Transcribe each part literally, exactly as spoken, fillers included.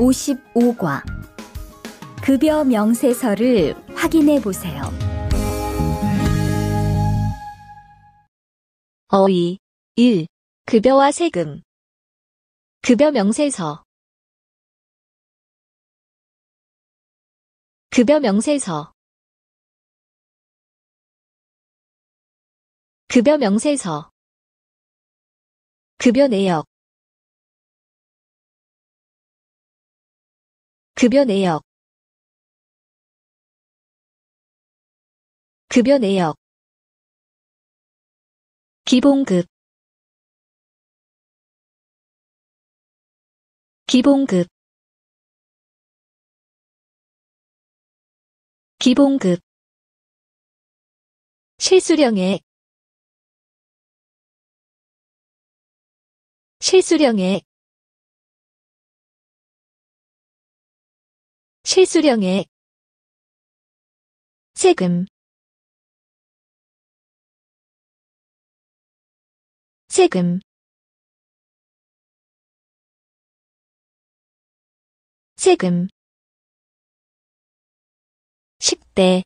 오십오 과 급여 명세서를 확인해 보세요. 어휘 일. 급여와 세금. 급여 명세서. 급여 명세서. 급여 명세서. 급여 내역. 급여 내역. 급여 내역. 기본급. 기본급. 기본급. 실수령액. 실수령액. 실수령액. 세금. 세금. 세금. 식대.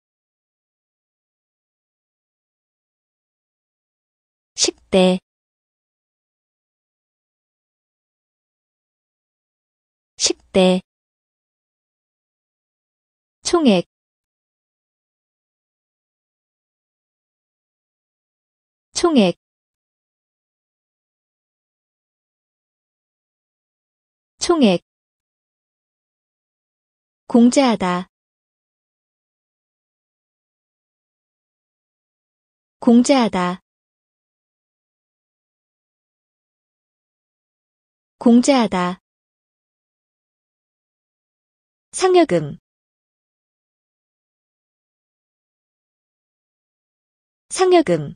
식대. 식대. 총액. 총액. 총액. 공제하다. 공제하다. 공제하다. 상여금. 상여금.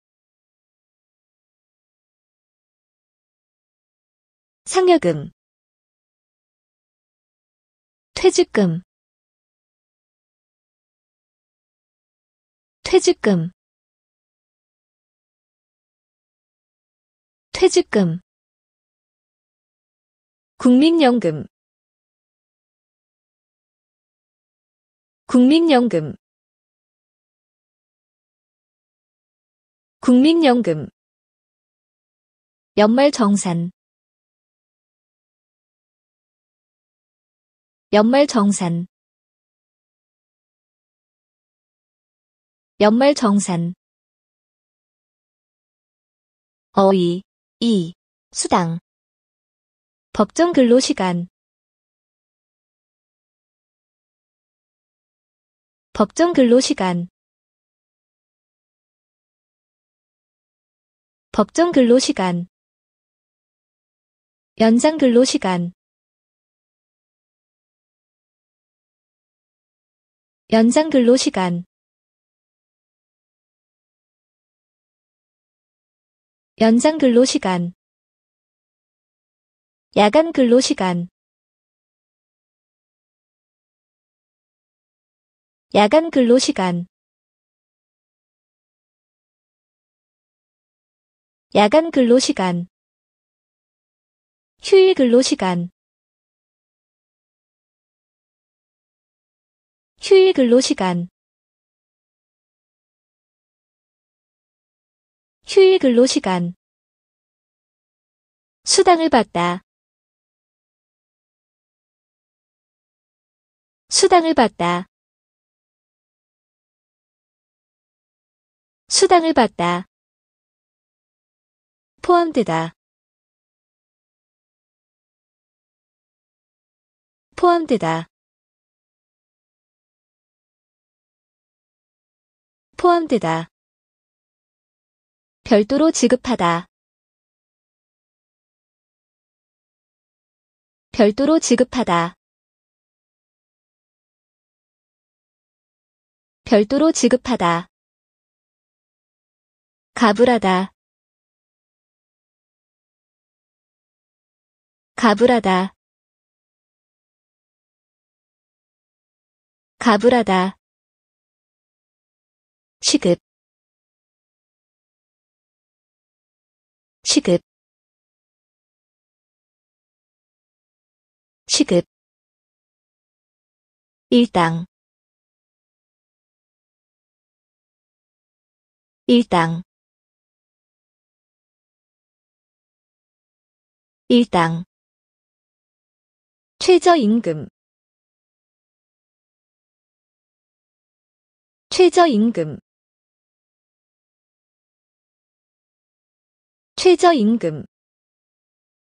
상여금. 퇴직금. 퇴직금. 퇴직금. 국민연금. 국민연금. 국민연금. 연말정산. 연말정산. 연말정산. 어휘 이. 수당. 법정 근로시간. 법정 근로시간. 법정 근로시간. 연장 근로시간. 연장 근로시간. 연장 근로시간. 야간 근로시간. 야간 근로시간. 야간 근로시간. 휴일 근로시간. 휴일 근로시간. 휴일 근로시간. 수당을 받다. 수당을 받다. 수당을 받다. 포함되다. 포함되다. 포함되다. 별도로 지급하다. 별도로 지급하다. 별도로 지급하다. 가불하다. 가불하다. 가불하다. 시급. 시급. 취급, 일당, 일당, 일당, 최저임금, 최저임금, 최저임금,